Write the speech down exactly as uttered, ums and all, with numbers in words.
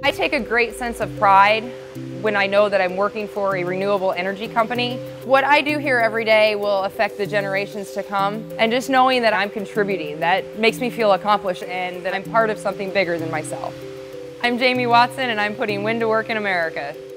I take a great sense of pride when I know that I'm working for a renewable energy company. What I do here every day will affect the generations to come, and just knowing that I'm contributing, that makes me feel accomplished and that I'm part of something bigger than myself. I'm Jamie Watson, and I'm putting wind to work in America.